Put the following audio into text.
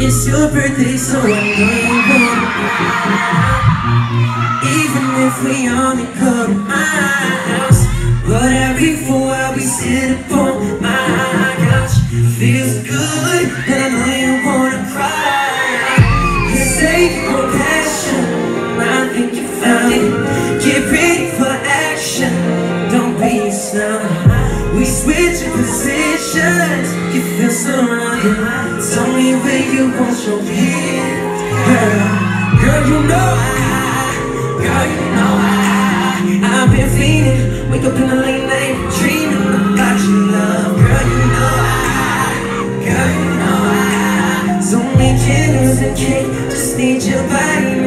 It's your birthday, so I know you want it. Even if we only go to my house, whatever for while we sit upon my couch. Feels good, and I know you wanna cry. You say you want passion, I think you found it. Get ready for action, don't be a snob. We switch positions, you feel surrounded. Tell me where you want your gift, girl, you know I've been feeling. Wake up in the late night, dreaming about your love. Girl, you know so many candles and cake, just need your body.